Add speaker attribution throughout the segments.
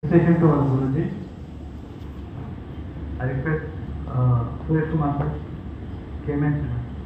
Speaker 1: Station to our Guruji. I request Suresh Kumar sir came in.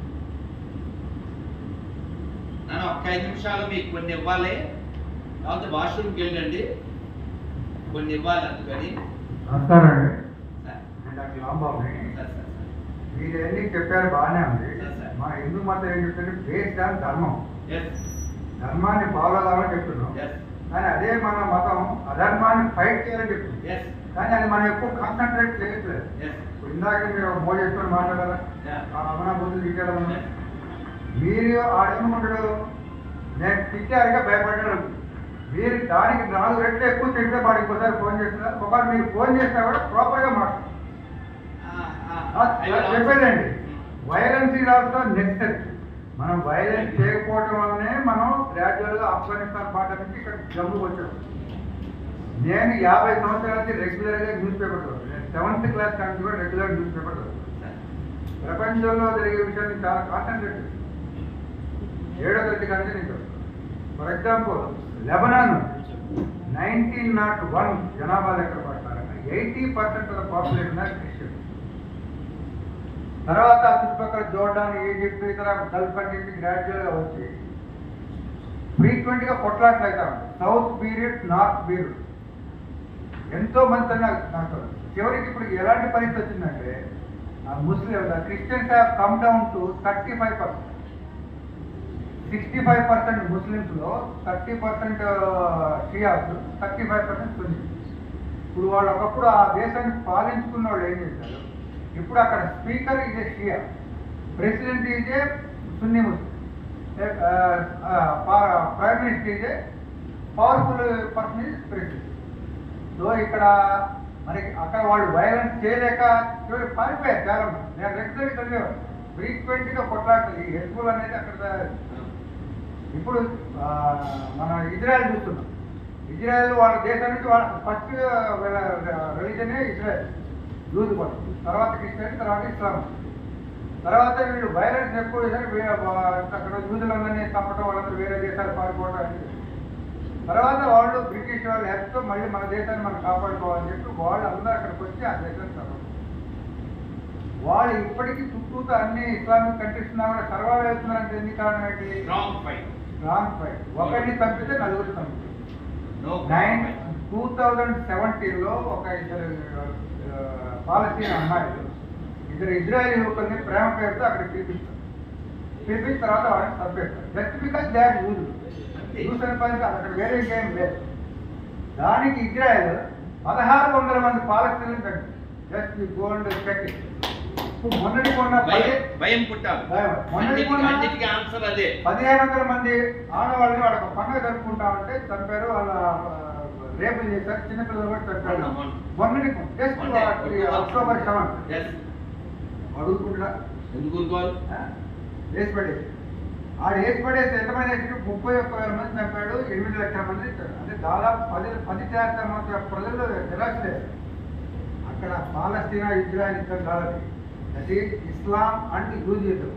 Speaker 2: నేను ఒక 5 నిమిషాలు మీకు కొన్ని ఇవ్వాలి. లేకపోతే వాష్రూమ్కి వెళ్ళండి, కొన్ని ఇవ్వాలి అందుకని.
Speaker 1: నమస్కారం అండి. నేను డాక్టర్ రాంబాబుని. మీరు ఎన్ని చెప్పారు బాగానే ఉంది. మా హిందూ మతం ఏం చెప్తుంటే బేస్డ్ ఆన్ ధర్మం, ధర్మాన్ని ఫాలో కావాలని చెప్తున్నాం. కానీ అదే మన మతం అధర్మాన్ని ఫైట్ చేయాలని చెప్తుంది. కానీ అది మనం ఎక్కువ కాన్సన్ట్రేట్ చేయట్లేదు. ఇందాక మీరు మోడీ చేసుకొని మాట్లాడారా, రమణ బుద్ధులు తిట్టడం, మీరు ఆడేమనుకుంటాడు నేను తిట్టారుగా భయపడ్డాడు. మీరు దానికి 4 రెట్లు ఎక్కువ తింటే వాడు ఇంకోసారి ఫోన్ చేస్తున్నారు. ఒకవేళ మీరు ఫోన్ చేసినా కూడా ప్రాపర్గా మాట్లాడు చెప్పేదండి. Violence is also necessary. మనం వైలెన్స్ చేయకపోవడం వల్లనే మనం గ్రాడ్యువల్గా ఆఫ్ఘనిస్తాన్ పాట నుంచి ఇక్కడ జమ్ముకు వచ్చాం. నేను 50 సంవత్సరాల నుంచి రెగ్యులర్గా న్యూస్ పేపర్ చదువుతాను. నేను 7th క్లాస్ నుంచి కూడా రెగ్యులర్ న్యూస్ పేపర్ చదువుతాను. ప్రపంచంలో జరిగే విషయాన్ని చాలా కాన్సన్ట్రేట్ 7వ తరగతి కానీ నేను చదువుతాను. ఫర్ ఎగ్జాంపుల్ లెబనాన్ 1901 జనాభా లెక్క ప్రకారంగా 80% of the population are Christian. తర్వాత చుట్టుపక్కల జోర్డాన్, ఈజిప్ట్, ఇతర గల్ఫ్ కంట్రీకి గ్రాడ్యువల్గా వచ్చి ఫ్రీక్వెంట్గా కొట్లాట్లు అవుతా ఉంటాయి. సౌత్ పీరియడ్, నార్త్ పీరియడ్ ఎంతో మంది నాకు చివరికి ఇప్పుడు ఎలాంటి పరిస్థితి వచ్చిందంటే Muslim Christians have come down to 35%. 65% ముస్లిమ్స్లో 30% షియాస్, 35% సున్నీ. ఇప్పుడు వాళ్ళు ఒకప్పుడు ఆ దేశాన్ని పాలించుకున్న వాళ్ళు ఏం చేశారు, ఇప్పుడు అక్కడ స్పీకర్ ఇదే షియా, ప్రెసిడెంట్ ఇదే సున్నీ ముస్లిం, ప్రైమ్ మినిస్టర్ ఇదే powerful person is president. So ఇక్కడ మరి అక్కడ వాళ్ళు వైలెన్స్ చేయలేక పారిపోయారు చాలా మంది. నేను రెగ్యులర్గా చదివేవాడు. ఫ్రీక్వెంట్గా కొట్లాడుతుంది. ఈ హెజ్బుల్ అనేది అక్కడ ఇప్పుడు మన ఇజ్రాయెల్ చూస్తున్నాం. ఇజ్రాయెల్ వాళ్ళ దేశం నుంచి వాళ్ళ ఫస్ట్ రిలీజనే ఇజ్రాయెల్, యూదు పట్టు, తర్వాత క్రిస్టియన్, తర్వాత ఇస్లాం. తర్వాత వీళ్ళు వైలెన్స్ ఎక్కువ చేశారు. అక్కడ యూదులందరినీ తప్పటం, వాళ్ళందరూ వేరే దేశాలు పారిపోవడం. తర్వాత వాళ్ళు బ్రిటిష్ వాళ్ళ హెల్ప్తో మళ్ళీ మన దేశాన్ని మనం కాపాడుకోవాలని చెప్పి వాళ్ళు అందరూ అక్కడికి వచ్చి ఆ దేశాన్ని చదవడం. వాళ్ళు ఇప్పటికీ చుట్టూతో అన్ని ఇస్లామిక్ కంట్రీస్ ఉన్నా కూడా సర్వైవ్ అవుతున్నారంటే ఎందుకు కారణం ఏంటి? Wrong fight. ఒకరిని తప్పితే 4 తప్పితే. 2017లో ఒక 2 పాలస్తీన్ అమ్మాయిలు 2 ఇజ్రాయెల్ యువకుల్ని ప్రేమ పేరుతో అక్కడికి పిలిపించిన తర్వాత వాళ్ళని చంపేస్తారు. Just because they are Jews అనే పని కాదు, అక్కడ వేరే గేమ్ లేదు. దానికి ఇజ్రాయెల్ 1600 మంది పాలస్తీన్లు తగ్గింది. Just go and check it. మొన్నటి కొన్న 1500 మంది ఆడవాళ్ళని వాళ్ళ పండుగ జరుపుకుంటామంటే చంపారు. వాళ్ళ రేపులు చేశారు, చిన్నపిల్లలు కూడా చంపారు. మొన్నటి జస్ట్ అక్టోబర్ 7 అడుగుతుంటా ఎందుకు వేసి పడేసి ఆడు వేసి పడేసి ఎంతమంది వేసి 31,000 మంది చంపాడు. 8 లక్షల మంది. అంటే దాదాపు 10% ప్రజలు నిరాశలేదు. అక్కడ పాలస్తీనా ఇజ్రాయెల్ యుద్ధం కాదు, అది ఇస్లాం అండ్ యూజిజం.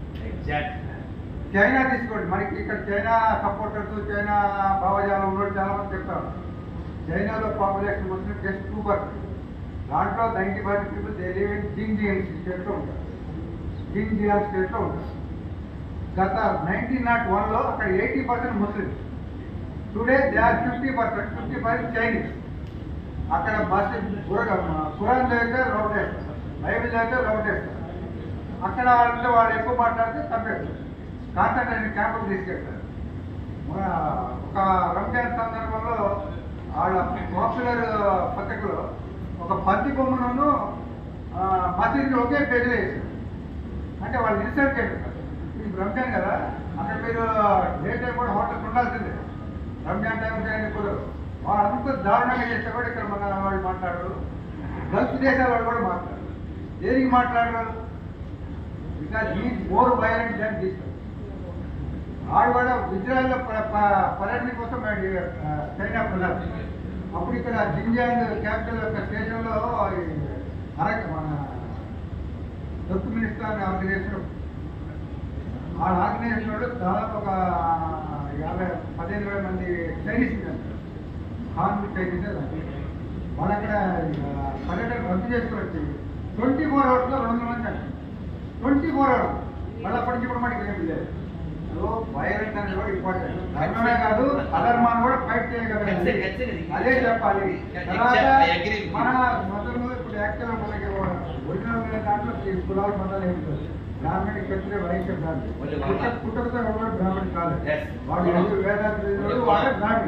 Speaker 1: చైనా తీసుకోండి, మనకి ఇక్కడ చైనా సపోర్టర్స్, చైనా భావజాలం ఉన్నట్టు చాలా మంది చెప్తారు. చైనాలో పాపులేషన్ ముస్లిం జస్ట్ 2%. దాంట్లో 95 people they live in Xinjiang స్టేట్లో ఉంటారు. జింజియాంగ్ స్టేట్లో ఉంటారు. గత 1901లో అక్కడ 80% Muslims. Today they are 50%, 55 Chinese. అక్కడ బస్సు ఖురాన్ చదివితే రౌట్ వేస్తారు, బైబిల్ చదివితే రౌట్ వేస్తారు. అక్కడ అంటే వాళ్ళు ఎక్కువ మాట్లాడితే తప్పేస్తారు. కాన్సన్ట్రేషన్ క్యాంపులు తీసుకెళ్తారు. ఒక రంజాన్ సందర్భంలో వాళ్ళ పాపులర్ పత్రికలో ఒక పంది బొమ్మను మసీదుకి ఒకే పేజీలో వేసారు. అంటే వాళ్ళు ఇన్సల్ట్ చేస్తారు. ఇది రంజాన్ కదా, అక్కడ మీరు డే టైం కూడా హోటల్స్ ఉండాల్సిందే. రంజాన్ టైం చేయడానికి కుదరదు. వాళ్ళు అంత దారుణంగా చేస్తే కూడా ఇక్కడ మన వాళ్ళు మాట్లాడరు. గల్ఫ్ దేశాల వాళ్ళు కూడా మాట్లాడరు. దేనికి మాట్లాడరు? Because is more violent than this. ఆడు కూడా ఇజ్రాయెల్లో పర్యటన కోసం చైనా ప్రధాని. అప్పుడు ఇక్కడ జింజియాంగ్ క్యాపిటల్ యొక్క స్టేషన్లో మన తుర్క్మెనిస్తాన్ ఆర్గనైజేషన్, ఆ ఆర్గనైజేషన్ దాదాపు ఒక 15,000 మంది చైనీస్ హాన్ చైనీస్ వాళ్ళు అక్కడ పర్యటన రద్దు చేసుకుని వచ్చి 24 అవర్స్లో 200 మంది అంటారు. 24 అవర్స్ మళ్ళీ అప్పటి నుంచి కూడా మనకి ఏమి లేదు. వైలెంట్ అనేది కూడా ఇంపార్టెంట్. ధర్మమే కాదు అధర్మాన్ని కూడా ఫైట్ చేయగలగాలి. అదే చెప్పాలి. తర్వాత మన మతంలో ఇప్పుడు యాక్చువల్గా మనకి ఒరిజినల్ దాంట్లో కులాల మతాలు ఏమి లేదు. బ్రాహ్మణి క్షత్రియ వైశ్య బ్రాహ్మణి పుట్టకతో ఎవరు బ్రాహ్మణి కాదు. వాడు వేదాంతుడు వాడే బ్రాహ్మణి.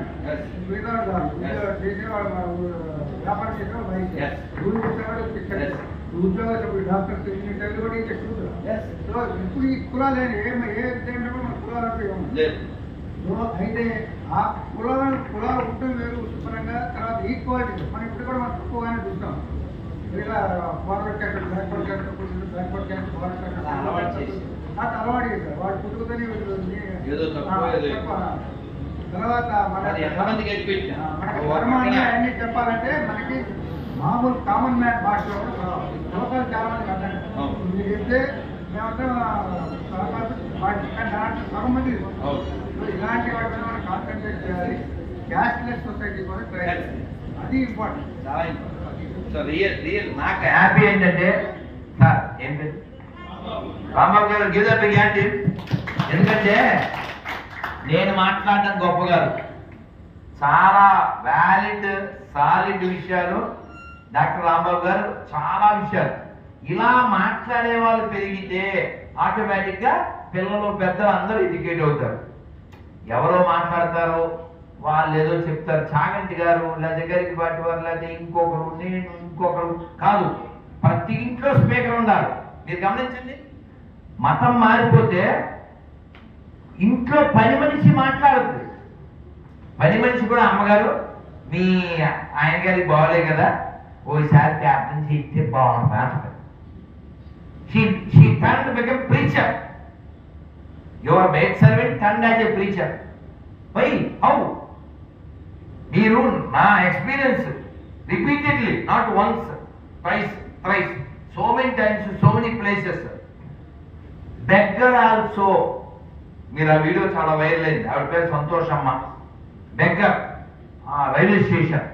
Speaker 1: వ్యాపారం చేసిన వైశ్య రూల్ చేసేవాడు క్షత్రియ ఉద్యోగస్తులు డాక్టర్స్ ఇంజనీర్లు కూడా ఇంకా చూద్దాం. సో ఇప్పుడు ఈ కులాలు ఏ దేంట్లో మన కులాలు అంటే ఏమన్నా సో అయితే ఆ కులాలు ఉండడం వేరు శుభ్రంగా. తర్వాత ఈక్వాలిటీ మనం ఇప్పుడు కూడా మనం తక్కువగానే చూస్తాం. ఇలా forward caste backward caste backward caste forward caste నాకు అలవాటు చేశారు. వాడు పుట్టుకతోనే తర్వాత మనకి ధర్మాన్ని అన్ని చెప్పాలంటే మనకి మామూలు కామన్ మ్యాన్ భాషలో లోకాలు చాలా మంది అర్థం. మీరు చెప్తే మేమంతా సగం మంది ఇలాంటి వాటి మీద మనం కాన్సన్ట్రేట్ చేయాలి. క్యాష్లెస్ సొసైటీ కూడా ట్రై చేయాలి. అది ఇంపార్టెంట్.
Speaker 2: చాలా ఇంపార్టెంట్. సో రియల్ నాకు హ్యాపీ ఏంటంటే సార్ ఏంటి రాంబాబు గారు గివ్ ద బిగ్ హ్యాండ్. ఎందుకంటే నేను మాట్లాడడం గొప్ప కాదు, చాలా వ్యాలిడ్ సాలిడ్ విషయాలు డాక్టర్ రాంబాబు గారు, చాలా విషయాలు. ఇలా మాట్లాడే వాళ్ళు పెరిగితే ఆటోమేటిక్ గా పిల్లలు పెద్దలు అందరూ ఎడ్యుకేట్ అవుతారు. ఎవరో మాట్లాడతారు, వాళ్ళు ఏదో చెప్తారు, చాగంటి గారు లేదా దగ్గరికి పాటి వారు లేదా ఇంకొకరు నేను ఇంకొకరు కాదు, ప్రతి ఇంట్లో స్పీకర్ ఉండాలి. మీరు గమనించండి, మతం మారిపోతే ఇంట్లో పని మనిషి మాట్లాడుతుంది. పని మనిషి కూడా అమ్మగారు మీ ఆయన గారికి బాగోలే కదా, ఓసారి ప్రార్థన చేస్తే బాగుంటుంది అంటారు. She turned to become preacher. Your maid servant turned as a preacher. Why? How? మీరు నా experience repeatedly, not once, twice, thrice, so many times, so many places. Beggar also, మీరు ఆ వీడియో చాలా వైరల్ అయింది. ఆవిడ పేరు సంతోషమ్మ. బెగ్గర్ రైల్వే స్టేషన్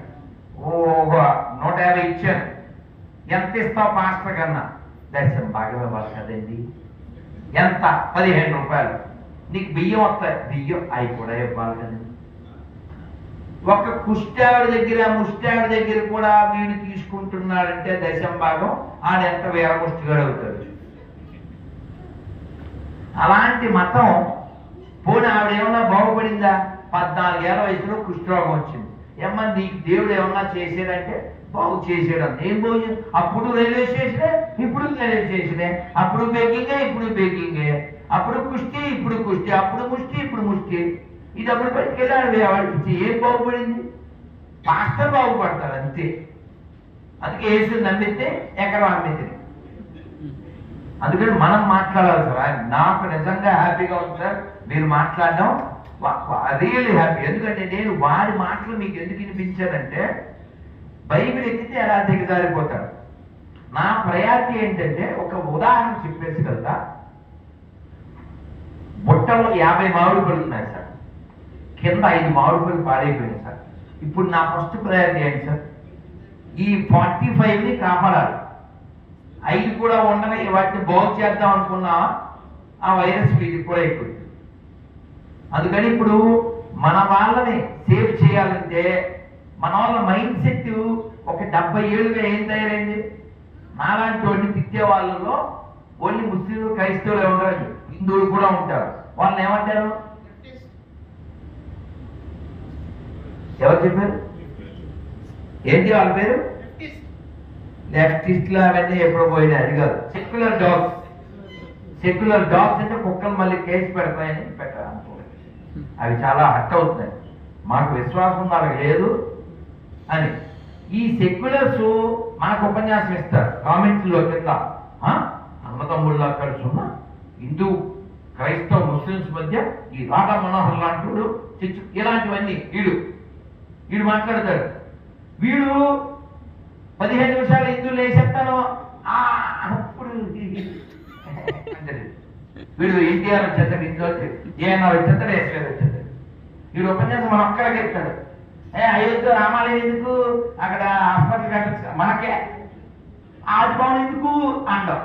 Speaker 2: 150 ఇచ్చాను. ఎంత ఇస్తావు పాస్టర్ కన్నా? దర్శనం బాగా ఇవ్వాలి కదండి. ఎంత? 15 రూపాయలు. నీకు బియ్యం వస్తాయి, బియ్యం అవి కూడా ఇవ్వాలి కదండి. ఒక కుష్టావిడ దగ్గర ముష్టావిడ దగ్గర కూడా వీడు తీసుకుంటున్నాడంటే దశం భాగం, ఆడెంత వీరముష్టిగాడు అవుతాడు. అలాంటి మతం పోనీ ఆవిడ ఏమన్నా బాగుపడిందా? 14 ఏళ్ల వయసులో కుష్ఠరోగం వచ్చింది. ఏమన్నా నీకు దేవుడు ఏమన్నా చేసాడంటే బాగు చేసాడు అంత. ఏం బాగు? అప్పుడు రైల్వే స్టేషనే, ఇప్పుడు రైల్వే స్టేషనే. అప్పుడు బేకింగే, ఇప్పుడు బేకింగే. అప్పుడు కుష్టి, ఇప్పుడు కుష్టి. అప్పుడు ముష్టి, ఇప్పుడు ముష్టి. ఈ డబ్బులు పట్టుకెళ్ళాడు వాడికి. ఏం బాగుపడింది? పాస్టర్ బాగుపడతాడు అంతే. అందుకే యేసు నమ్మితే ఎక్కడ అమ్మితే. అందుకని మనం మాట్లాడాలి సార్. నాకు నిజంగా హ్యాపీగా ఉంది సార్ మీరు మాట్లాడడం, రియల్లీ హ్యాపీ. ఎందుకంటే నేను వాడి మాటలు మీకు ఎందుకు వినిపించానంటే, బైబిల్ ఎక్కితే ఎలా దిగజారిపోతాడు. నా ప్రయారిటీ ఏంటంటే, ఒక ఉదాహరణ చెప్పేసి కదా, బుట్టలో 50 మామిడి పళ్ళు ఉన్నాయి సార్, కింద 5 మామిడి పళ్ళు పాడైపోయినాయి సార్. ఇప్పుడు నా ఫస్ట్ ప్రయారిటీ ఏంటి సార్? ఈ 45ని కాపాడాలి. 5 కూడా ఉండగా వాటిని బాగు చేద్దాం అనుకున్నా ఆ వైరస్ వీటికి కూడా ఎక్కువ. అందుకని ఇప్పుడు మన వాళ్ళని సేవ్ చేయాలంటే మన వాళ్ళ మైండ్ సెట్ ఒక 70 ఏళ్ళుగా ఏం తయారైంది? నాలాంటి వాడిని తిట్టే వాళ్ళలో ఓన్లీ ముస్లింలు క్రైస్తవులు ఉంటారు, హిందువులు కూడా ఉంటారు. వాళ్ళని ఏమంటారు? ఎవరు చెప్పారు? ఏంటి వాళ్ళ పేరు? లెఫ్టిస్ట్లు. అవన్నీ ఎప్పుడో పోయినా. అది కాదు, సెక్యులర్ డాగ్స్. సెక్యులర్ డాగ్స్ అంటే కుక్కలు మళ్ళీ కేసు పెడతాయని పెట్టాలనుకోలేదు. అవి చాలా హట్ అవుతున్నాయి. మాకు విశ్వాసం వాళ్ళకి లేదు అని. ఈ సెక్యులర్స్ మనకు ఉపన్యాసం ఇస్తారు కామెంట్లో కింద, అన్నతమ్ముళ్ళ కలిసి ఉన్న హిందూ క్రైస్తవ ముస్లిమ్స్ మధ్య ఈ రాధా మనోహర్ లాంటి ఇలాంటివన్నీ వీడు మాట్లాడతాడు. వీడు 15 నిమిషాలు హిందువులు వేసేస్తాను అప్పుడు వీడు ఎన్టీఆర్ వచ్చేస్తాడు, హిందూ వచ్చి ఏఎన్ఆర్ వచ్చేస్తాడు, ఎస్ఆర్ వచ్చేస్తాడు. వీడు ఉపన్యాసం మనం అక్కడికి చెప్తాడు. అయోధ్య రామాలయం ఎందుకు, అక్కడ మనకే ఆదిభవనం ఎందుకు అండం.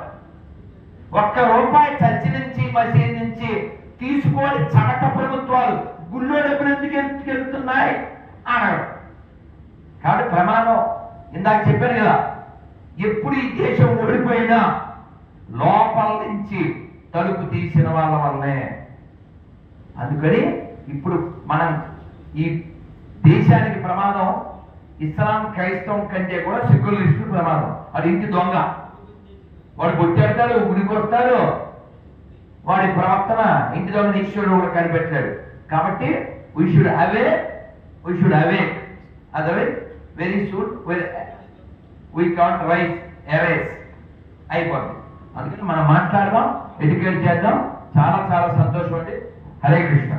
Speaker 2: ₹1 చర్చి నుంచి మసీదు నుంచి తీసుకొని చమట ప్రభుత్వాలు గుళ్ళో డబ్బులు ఎందుకు వెళ్తున్నాయి అనడం. కాబట్టి ప్రమాణం ఇందాక చెప్పాను కదా, ఎప్పుడు ఈ దేశం ఓడిపోయినా లోపల నుంచి తలుపు తీసిన వాళ్ళ వల్లనే. అందుకని ఇప్పుడు మనం ఈ దేశానికి ప్రమాదం ఇస్లాం క్రైస్తవం కంటే కూడా సెక్యులరిస్టులు ప్రమాదం. అది ఇంటి దొంగ, వాడు కొట్టేస్తాడు, గుడికి వస్తాడు, వాడి ప్రవర్తన ఇంటి దొంగ ఈశ్వరుడు కూడా కనిపెట్టాడు. కాబట్టి we should awake, otherwise very soon we can't rise అవేస్ అయిపోతుంది. అందుకని మనం మాట్లాడదాం, ఎడ్యుకేట్ చేద్దాం. చాలా చాలా సంతోషం అండి. హరే కృష్ణ.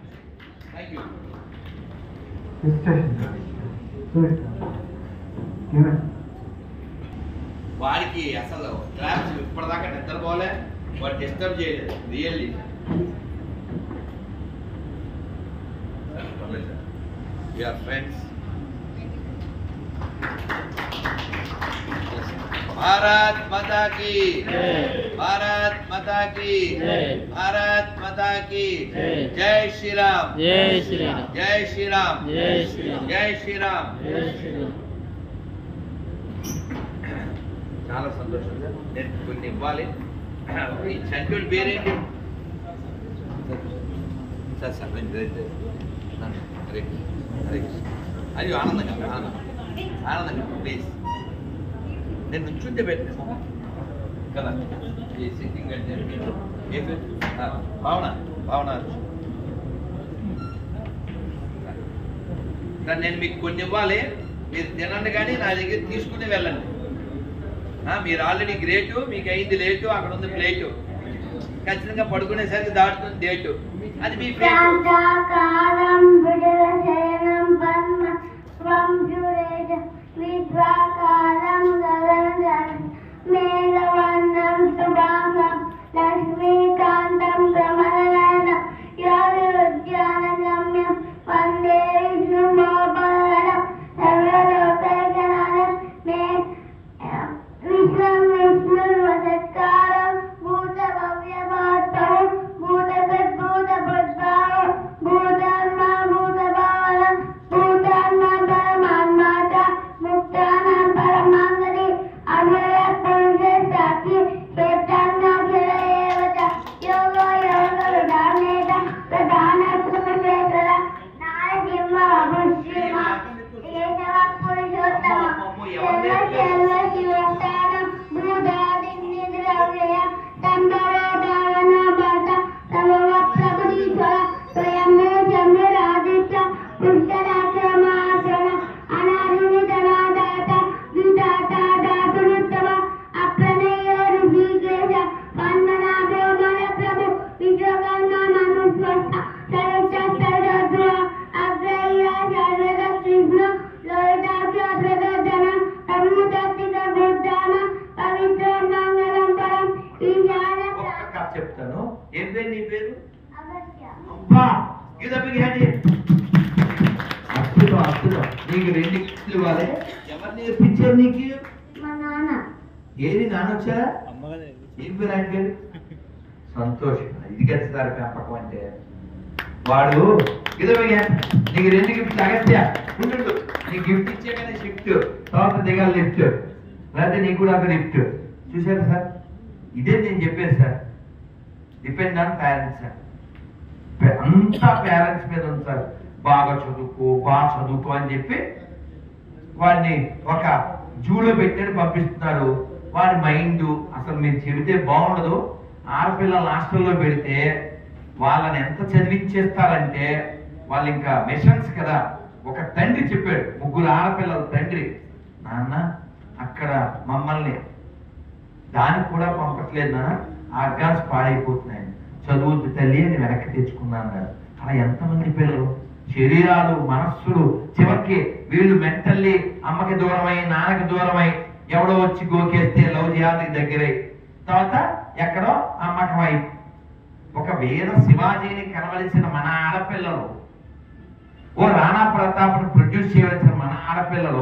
Speaker 3: వాడికి అసలు క్లాస్ ఇప్పటిదాకా నిద్రపోలే, వాడు డిస్టర్బ్ చేయలేదు. Really your friends. Bharat Mata కీ, భారత్ మాతా కీ, భారత్ మాతా కీ. జై శ్రీరామ్, జై శ్రీరామ్, జై శ్రీరామ్, జై శ్రీరామ్, జై శ్రీరామ్. చాలా సంతోషంగా నేను కొన్ని ఇవ్వాలి. ఈ చంద్రుడి పేరేంటి సార్? సార్ అది ఆనందంగా, ఆనందంగా ప్లీజ్. నేను నుంచుంటే పెట్టాను కదా ఈ సిట్టింగ్ అంటే భావన సార్. నేను మీకు కొన్ని ఇవ్వాలి, మీరు తినండి కానీ నా దగ్గర తీసుకుని వెళ్ళండి. మీరు ఆల్రెడీ గ్రేటు, మీకు అయింది లేటు, అక్కడ ఉంది ప్లేటు. ఖచ్చితంగా పడుకునేసరికి దాటుతుంది డేటు. అది మీ చెప్తాను. ఏం పేరు నీ పేరు? అద్భుతం అద్భుతం. నీకు 2 గిఫ్ట్లు ఇవ్వాలి. ఎవరు నేర్పించారు నీకు? ఏది నాన్న వచ్చారా? ఏం పేరు ఆయన పేరు? సంతోషం. ఇది కదా సార్ పెంపకం అంటే. వాడు ఇదవయ్యా నీకు 2 గిఫ్ట్లు. అగత్య ఉండు, నీకు గిఫ్ట్ ఇచ్చాకనే షిఫ్ట్, తర్వాత దిగాలి లిఫ్ట్, లేకపోతే నీకు కూడా ఒక లిఫ్ట్. చూసారా సార్? ఇదే నేను చెప్పేది sir. Depend on parents sir. అంతా పేరెంట్స్ మీద ఉంది సార్. బాగా చదువుకో అని చెప్పి వాడిని ఒక జూలో పెట్టాడు పంపిస్తున్నారు. వాడి మైండ్ అసలు మీరు చెబితే బాగుండదు. ఆడపిల్లల హాస్టల్లో పెడితే వాళ్ళని ఎంత చదివించేస్తారంటే వాళ్ళు ఇంకా మిషన్స్ కదా. ఒక తండ్రి చెప్పాడు, 3 ఆడపిల్లల తండ్రి, నాన్న అక్కడ మమ్మల్ని దానికి కూడా పంపట్లేదు నాన్న, ఆర్గాన్స్ పాడైపోతున్నాయి, చదువుద్దు తల్లి అని వెనక్కి తెచ్చుకున్నాను. అలా ఎంతమంది పిల్లలు శరీరాలు మనస్సులు చివరికి వీళ్ళు మెంటల్లీ అమ్మకి దూరమై నాన్నకి దూరమై ఎవడో వచ్చి గోకేస్తే లవ్ చేయాలి దగ్గరై తర్వాత ఎక్కడో అమ్మకం అయి ఒక వీర శివాజీని కనవలసిన మన ఆడపిల్లలు, ఓ రాణా ప్రతాప్ను ప్రొడ్యూస్ చేయవలసిన మన ఆడపిల్లలు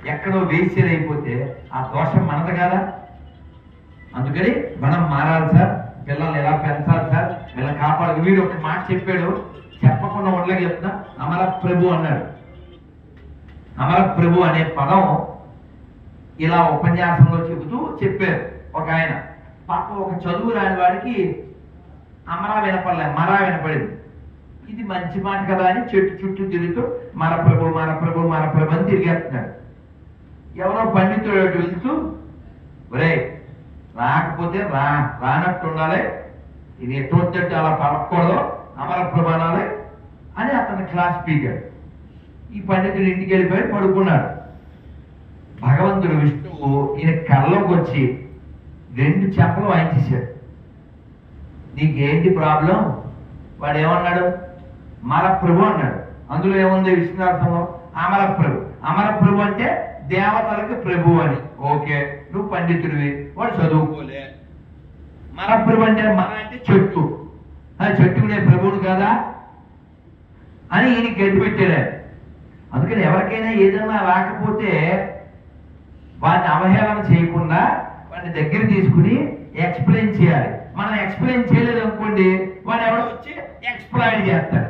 Speaker 3: ఎక్కడో వేసేది అయిపోతే ఆ దోషం మనది కదా. అందుకని మనం మారాలి సార్, పిల్లల్ని ఎలా పెంచాలి సార్, వీళ్ళని కాపాడు. వీడు ఒక మాట చెప్పాడు, చెప్పకుండా ఉండలేక చెప్తున్నా. అమర ప్రభు అన్నాడు. అమర ప్రభు అనే పదం ఇలా ఉపన్యాసంలో చెబుతూ చెప్పారు ఒక ఆయన. పాపం ఒక చదువు రాని వాడికి అమరా వినపడలే, మరా వినపడింది. ఇది మంచి మాట కదా అని చెట్టు చుట్టూ తిరుగుతూ మన ప్రభు మన ప్రభు మన ప్రభు అని తిరిగేస్తున్నాడు. ఎవరో పండితుడు వెళ్తూ, ఒరే రాకపోతే రానట్టు ఉండాలి, ఇది ఎటువంటి అలా పలకూడదు, అమర ప్రభు అనాలి అని అతను క్లాస్ పీకాడు. ఈ పండితుడు ఇంటికి వెళ్ళిపోయి పడుకున్నాడు. భగవంతుడు విష్ణువు ఈయన కళ్ళలోకి వచ్చి 2 చెంపలు వాయించేశాడు. నీకేంటి ప్రాబ్లం? వాడు ఏమన్నాడు? మరప్రభు అన్నాడు. అందులో ఏముంది విష్ణునాథంలో? అమరప్రభు. అమరప్రభు అంటే దేవతలకు ప్రభు అని. ఓకే, నువ్వు పండితుడివి, వాడు చదువుకోలే. మరప్రభు అంటే మన అంటే చెట్టు, చెట్టుకునే ప్రభువుడు కదా అని ఈయన గట్టి పెట్టాడు. అందుకని ఎవరికైనా ఏదైనా రాకపోతే వాడిని అవహేళన చేయకుండా వాడిని దగ్గర తీసుకుని ఎక్స్ప్లెయిన్ చేయాలి. మనం ఎక్స్ప్లెయిన్ చేయలేదు అనుకోండి, వాడు ఎవడో వచ్చి ఎక్స్ప్లాయిడ్ చేస్తాడు.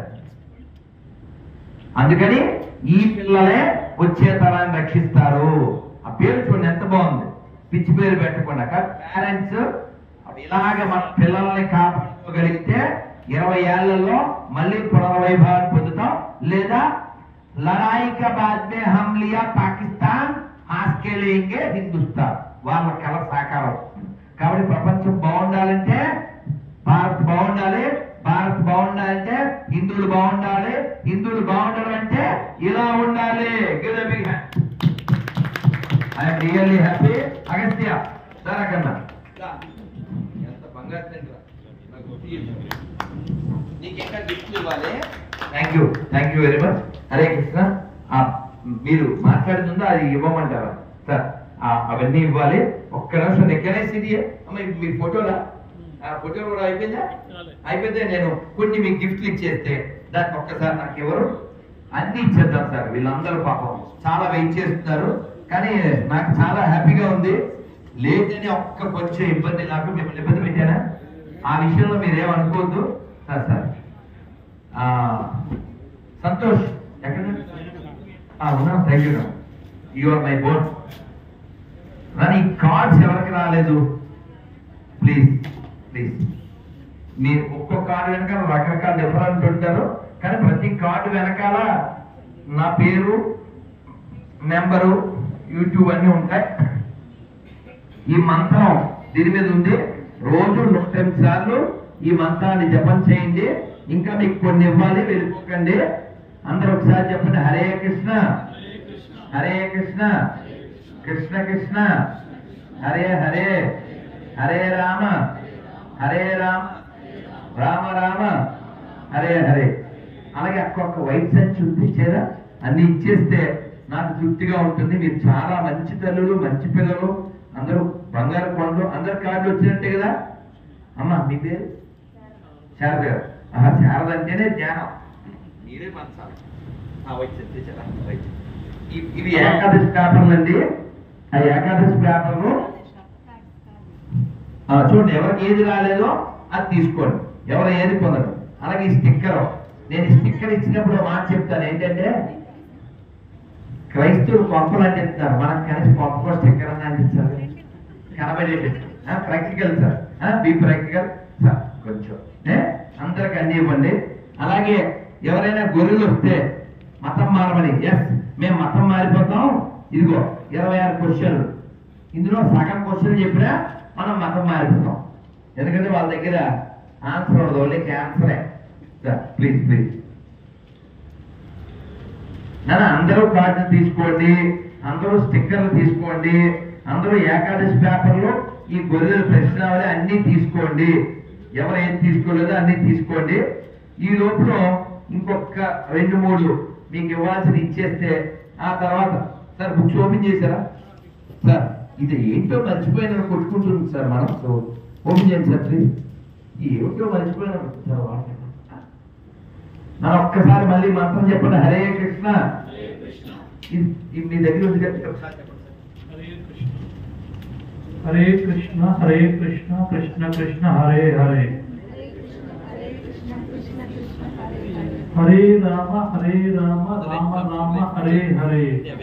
Speaker 3: అందుకని ఈ పిల్లలే వచ్చే తరాన్ని రక్షిస్తారు. ఆ పేరు చూడండి ఎంత బాగుంది, పిచ్చి పేరు పెట్టకుండా. పేరెంట్స్ ఇలాగ మన పిల్లల్ని కాపాడుకోగలిగితే 20 ఏళ్లలో మళ్ళీ పునర్వైభవాన్ని పొందుతాం. లేదా లడాయి కా బాద్ మే హమ్ లియా పాకిస్తాన్ హాస్కే లేంగే హిందుస్థాన్, వాళ్ళ కళ సాకారం. కాబట్టి ప్రపంచం బాగుండాలంటే భారత్ బాగుండాలి, భారత్ బాగుండాలంటే హిందువులు బాగుండాలి, హిందువులు బాగుండాలి అంటే ఇలా ఉండాలి. I'm really happy. అగస్త్య సరే కన్నా ఎంత బంగారు thank you very much. Hare Krishna. మీరు మాట్లాడుతుందా అది ఇవ్వమంటారా సార్? అవన్నీ ఇవ్వాలి. ఒక్క నిమిషం ఎక్కడేసి అమ్మ మీ ఫోటోలా, ఫోటోలు కూడా అయిపోయిందా? అయిపోతే నేను కొన్ని మీకు గిఫ్ట్లు ఇచ్చేస్తే దానికి ఒక్కసారి నాకు ఎవరు అన్ని ఇచ్చేద్దాం సార్. వీళ్ళందరూ పాపం చాలా వెయిట్ చేస్తున్నారు, కానీ నాకు చాలా హ్యాపీగా ఉంది. లేదని ఒక్క కొంచెం ఇబ్బంది, నాకు మిమ్మల్ని ఇబ్బంది పెట్టానా? ఆ విషయంలో మీరేమనుకోవద్దు సార్. సార్ సంతోష్ ఎక్కడ ఉన్నా? Thank you. You are my bone. కానీ కార్డ్స్ ఎవరికి రాలేదు ప్లీజ్ ప్లీజ్. మీరు ఒక్కొక్క కార్డు వెనకాల రకరకాల డిఫరెంట్ ఉంటారు, కానీ ప్రతి కార్డు వెనకాల నా పేరు, నెంబరు, యూట్యూబ్ అన్నీ ఉంటాయి. ఈ మంత్రం దీని మీద ఉంది. రోజు 108 సార్లు ఈ మంత్రాన్ని జపం చేయండి. ఇంకా మీకు కొన్ని ఇవ్వాలి, వెళ్ళిపోకండి. అందరూ ఒకసారి చెప్పండి, హరే కృష్ణ హరే కృష్ణ కృష్ణ కృష్ణ హరే హరే హరే రామ హరే రామ రామ రామ హరే హరే. అలాగే ఒక్కొక్క వైట్ సంచి ఉంది చేరా, అన్ని ఇచ్చేస్తే నాకు తృప్తిగా ఉంటుంది. మీరు చాలా మంచి తల్లులు, మంచి పిల్లలు, అందరూ బంగారు కొండలు. అందరు కార్డు వచ్చినట్టే కదా. అమ్మా మీ పేరు? శారద గారు. శారద అంటేనే ధ్యానం, మీరే పంచాలి. ఇవి ఏకాదశి పేపర్లు అండి. ఆ ఏకాదశి పేపర్లు చూడండి, ఎవరికి ఏది రాలేదో అది తీసుకోండి, ఎవరు ఏది పొందరు. అలాగే ఈ స్టిక్కర్, నేను స్టిక్కర్ ఇచ్చినప్పుడు మాట చెప్తాను ఏంటంటే, క్రైస్తవులు కొంపలు అంటిస్తున్నారు, మనకు కనీసం కొంప కూడా స్టిక్కర్ అని అంటించాలి. కనబడేటట్టు practical sir, be practical sir. కొంచెం అందరికి అన్ని ఇవ్వండి. అలాగే ఎవరైనా గొర్రెలు వస్తే మతం మారమని, ఎస్ మేము మతం మారిపోతాం, ఇదిగో 26 క్వశ్చన్లు, ఇందులో సగం క్వశ్చన్ చెప్పినా మనం మతం మారిపోతాం. ఎందుకంటే వాళ్ళ దగ్గర ఆన్సర్ ఉండదు, ఓన్లీ క్యాన్సరే సార్. ప్లీజ్ ప్లీజ్ నాన్న అందరూ కార్డు తీసుకోండి, అందరూ స్టిక్కర్లు తీసుకోండి, అందరూ ఏకాదశి పేపర్లో ఈ గొర్రెల ప్రశ్నావళి అన్ని తీసుకోండి. ఎవరు ఏం తీసుకోలేదో అన్ని తీసుకోండి. ఈ లోపల ఇంకొక 2-3 మీకు ఇవ్వాల్సిన ఇచ్చేస్తే ఆ తర్వాత సార్ బుక్స్ ఓపెన్ చేశారా సార్? ఇది ఏంటో మర్చిపోయిన కొట్టుకుంటుంది సార్. మనం ఓపెన్ చేయండి సార్ ప్లీజ్. ఏమిటో మర్చిపోయిన సార్. ఒక్కసారి మళ్ళీ మంత్రం చెప్పండి, హరే కృష్ణ మీ దగ్గర ఉంది కదా ఒకసారి చెప్పండి.
Speaker 4: హరే కృష్ణ హరే కృష్ణ కృష్ణ కృష్ణ హరే హరే హరే రామ రామ రామ హరే హరే.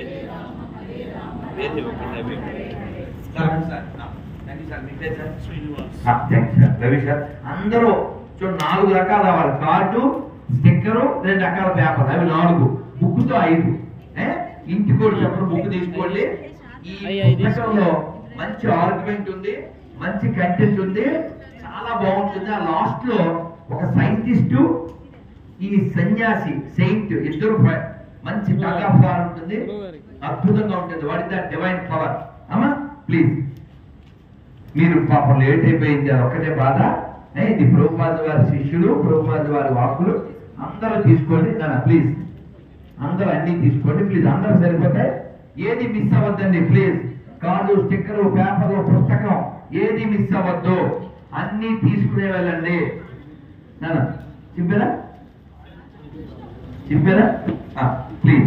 Speaker 3: రవి సార్ అందరూ చూడండి 4 రకాల వాళ్ళు కార్డు స్టిక్కరు 2 రకాల పేపర్ అవి 4 బుక్తో 5 ఇంటికి కూడా చెప్పండి బుక్ తీసుకోండి. ఈ పుస్తకంలో మంచి ఆర్గ్యుమెంట్ ఉంది, మంచి కంటెంట్ ఉంది, చాలా బాగుంటుంది. ఆ లాస్ట్ లో ఒక సైంటిస్టు ఈ సన్యాసి సెయింట్ ఇద్దరు మంచి టగ్ ఆఫ్ వార్ ఉంటుంది, అద్భుతంగా ఉంటుంది. What is the divine power. అమ్మా ప్లీజ్ మీరు పాపం లేట్ అయిపోయింది అది ఒక్కటే బాధ. ఇది ప్రభుపాద వారి శిష్యులు, ప్రభుపాద వారి వాక్కులు అందరూ తీసుకోండి ప్లీజ్. అందరూ అన్ని తీసుకోండి ప్లీజ్. అందరూ సరిపోతాయి, ఏది మిస్ అవ్వద్దండి ప్లీజ్. కార్డు స్టిక్కరు పేపర్లు పుస్తకం ఏది మిస్ అవ్వద్దు, అన్ని తీసుకునే వెళ్ళండి. చెప్పారా చెప్పారా ప్లీజ్.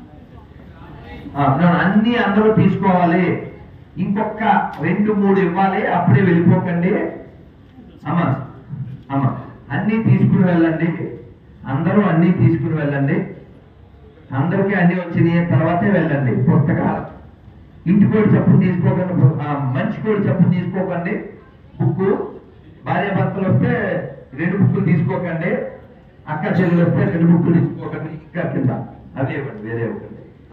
Speaker 3: అన్ని అందరూ తీసుకోవాలి. ఇంకొక 2-3 ఇవ్వాలి, అప్పుడే వెళ్ళిపోకండి. అమ్మా అమ్మా అన్ని తీసుకుని వెళ్ళండి. అందరూ అన్ని తీసుకుని వెళ్ళండి. అందరికీ అన్ని వచ్చినాయి తర్వాతే వెళ్ళండి. పుస్తకాలు ఇంటి కూడా చెప్పు తీసుకోకండి, మంచి కూడా చెప్పు తీసుకోకండి. బుక్ భార్య భర్తలు వస్తే 2 బుక్కులు తీసుకోకండి, అక్క చెల్లెలు వస్తే 2 బుక్కులు తీసుకోకండి. ఇంకా కింద అదే ఇవ్వండి, వేరే ఇవ్వండి.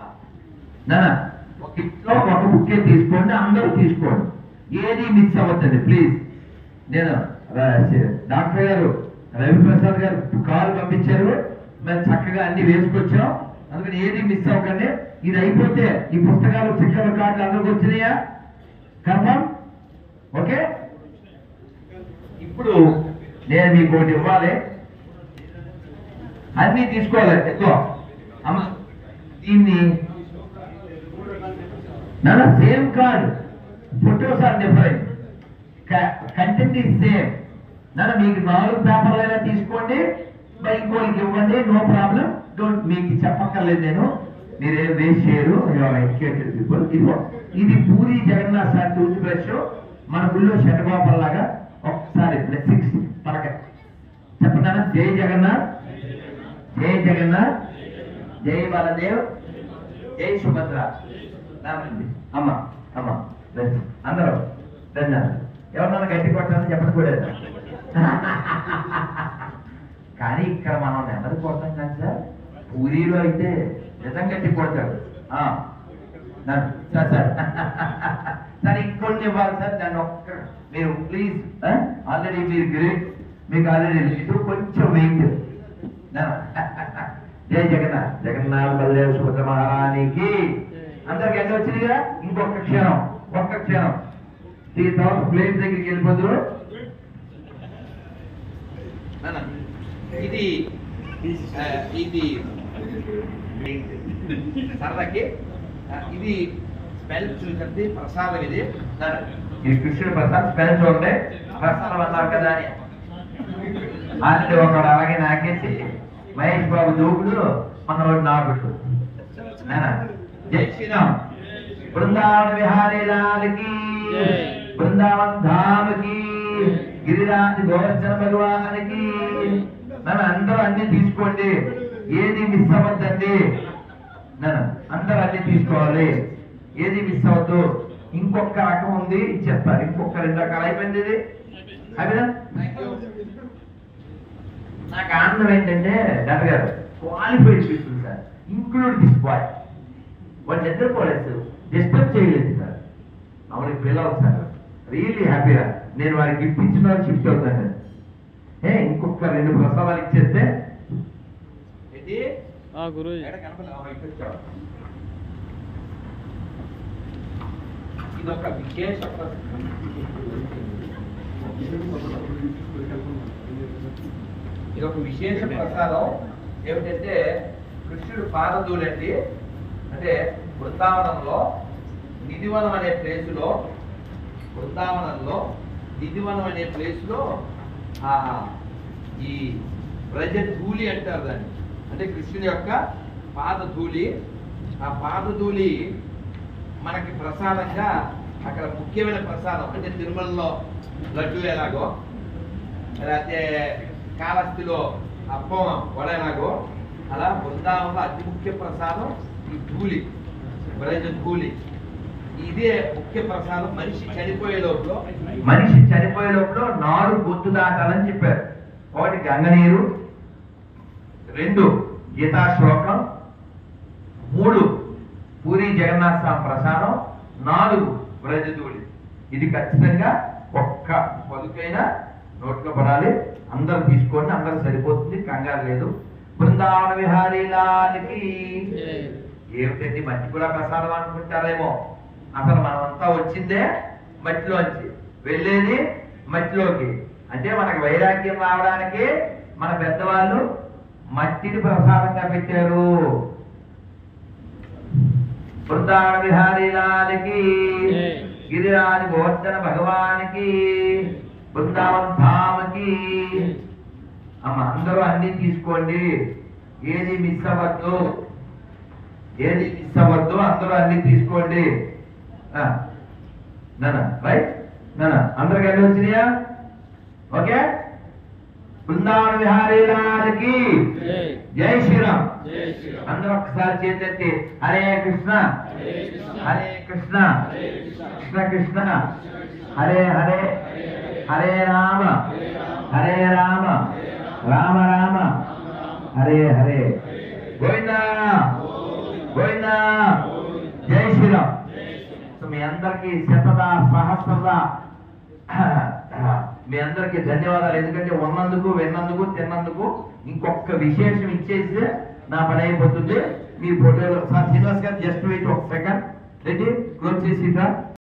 Speaker 3: ఒక ఇంట్లో ఒక బుక్కే తీసుకోండి, అందరూ తీసుకోండి, ఏది మిస్ అవ్వద్దండి ప్లీజ్. నేను డాక్టర్ గారు రవిప్రసాద్ గారు కాల్ పంపించారు, మేము చక్కగా అన్ని వేసుకొచ్చాం, అందుకని ఏది మిస్ అవ్వకండి. ఇది అయిపోతే ఈ పుస్తకాలు స్టిక్కర్ల కార్డులు అందరికి వచ్చినాయా? కన్ఫర్మ్? ఓకే. ఇప్పుడు నేను మీకు ఒకటి ఇవ్వాలి, అన్ని తీసుకోవాలి. ఎక్కువ అమ్మ దీన్ని same card, photos are different, content is same. మీకు 4 పేపర్లు అయినా తీసుకోండి, ఇంకోళ్ళకి ఇవ్వండి, నో ప్రాబ్లం. డోంట్ మీకు చెప్పక్కర్లేదు, నేను మీరేం వేస్ట్ చేయరు, ఎడ్యుకేటెడ్ పీపుల్. ఇది Puri Jagannath sir tooth brush, మన గుళ్ళో శటగోపల్ లాగా. ఒకసారి బ్లెస్సింగ్స్ పలక చెప్పండి. జై జగన్నాథ్, జై జగన్నాథ్, జై బాలదేవ్, జై సుభద్ర. అమ్మ అమ్మ అందరూ ధన్యవాదాలు. ఎవరన్నా గట్టి కొట్టాలని చెప్పడం కూడా కానీ ఇక్కడ మనం నెమ్మది కొడతాం కానీ సార్, పూరీలో అయితే నిజంగా గట్టి కొడతాడు సార్. సార్ ఇంకొన్ని ఇవ్వాలి సార్, దాన్ని ఒక్క మీరు ప్లీజ్. ఆల్రెడీ మీరు గ్రేట్, మీకు ఆల్రెడీ లేదు, కొంచెం వెయిట్. జై జగన్నాథ్, జగన్నాథ్ బలదేవ్ సుభద్ర మహారాణికి. అందరికి ఎంత వచ్చిందిగా? ఇంకొక క్షణం, ఒక్క క్షణం. ఈ తర్వాత ప్లేస్ దగ్గరికి వెళ్ళిపోదు.
Speaker 2: ఇది ఇది సరదాకి ఇది స్మెల్ చూసండి, ప్రసాదం ఇది.
Speaker 3: ఈ కృష్ణుడు ప్రసాద్ స్మెల్ చూడండి, ప్రసాదం అన్నారు కదా అని ఆల్రెడీ ఒకడు అలాగే నాకేసి మహేష్ బాబు దూకుడు, మనోడు నాకుడు. జై శ్రీరామ్. బృందావన విహారీ లాల్కి, బృందావన్ ధామ్కి, గిరిరాజ్ గోవర్ధన భగవానికి. అందరూ అన్ని తీసుకోండి, ఏది మిస్ అవ్వద్దండి. అందరూ అన్ని తీసుకోవాలి, ఏది మిస్ అవ్వద్దు. ఇంకొక రకం ఉంది, ఇచ్చేస్తారు. ఇంకొక 2 రకాలు అయిపోయింది ఇది. అదేనా? నాకు ఆనందం ఏంటంటే డాక్టర్ గారు qualified people sir, include this boy. వాళ్ళు నిద్రపోలేదు, డిస్టర్బ్ చేయలేదు సార్. ఆవిడకి పిల్లలు సార్, రియల్లీ హ్యాపీగా. నేను వారికి గిఫ్ట్ ఇచ్చిన వాళ్ళు షిఫ్ట్ అవుతాను. ఇంకొక 2 ప్రసాదాలు ఇచ్చేస్తే
Speaker 2: ఇదొక విశేష ఇదొక విశేష ప్రసాదం. ఏమిటంటే కృష్ణుడు పాదధూళండి. అంటే బృందావనంలో నిధివనం అనే ప్లేసులో, బృందావనంలో నిధివనం అనే ప్లేసులో ఈ బ్రజ ధూళి అంటారు దాన్ని. అంటే కృష్ణుని యొక్క పాద ధూళి ఆ పాదధూళి మనకి ప్రసాదంగా అక్కడ ముఖ్యమైన ప్రసాదం అంటే తిరుమలలో లడ్డు ఎలాగో, లేకపోతే కాళహస్తిలో అప్పం వడ ఎలాగో, అలా బృందావనంలో అతి ముఖ్య ప్రసాదం ఈ ధూళి, బ్రజ ధూళి. ఇదే ముఖ్య ప్రసాదం. మనిషి చనిపోయే లోపల
Speaker 3: 4 బొత్తు దాటాలని చెప్పారు. 1 గంగనీరు, 2 గీతా శ్లోకం, 3 పూరి జగన్నాథ స్వామి ప్రసాదం, 4 బ్రజధూళి. ఇది ఖచ్చితంగా ఒక్క పలుకైనా నోట్లో పడాలి. అందరు తీసుకోండి, అందరు సరిపోతుంది, కంగారు లేదు. బృందావన విహారీ లాల్కి. ఏమిటండి మట్టి కూడా ప్రసాదం అనుకుంటారేమో. అసలు మనమంతా వచ్చిందే మట్టిలోంచి, వెళ్ళేది మట్టిలోకి. అంటే మనకు వైరాగ్యం రావడానికి మన పెద్దవాళ్ళు మట్టిని ప్రసాదంగా పెట్టారు. బృందావన విహారీ లాల్కి, గిరిరాజ్ గోవర్ధన భగవానికి, బృందావన్ ధామకి. అమ్మ అందరూ అన్ని తీసుకోండి, ఏది మిస్ అవ్వద్దు, అందరూ అన్ని తీసుకోండి. రైట్ అందరికి అన్ని వచ్చినాయా? ఓకే. బృందావన విహారీ లాల్కి జై శ్రీరామ్. అందరూ ఒకసారి చేతి హరే కృష్ణ హరే కృష్ణ కృష్ణ కృష్ణ హరే హరే హరే రామ రామ రామ హరే హరే. గోవిందా గోవిందా. జై శ్రీరామ్. సో మీ అందరికీ శతదా సహస్రదా మీ అందరికీ ధన్యవాదాలు. ఎందుకంటే ఉన్నందుకు, విన్నందుకు, తిన్నందుకు. ఇంకొక విశేషం ఇచ్చేసి నా పని అయిపోతుంది. మీ ఫోటోలో శ్రీనివాస్ గారు just wait 1 second. Ready close చేసి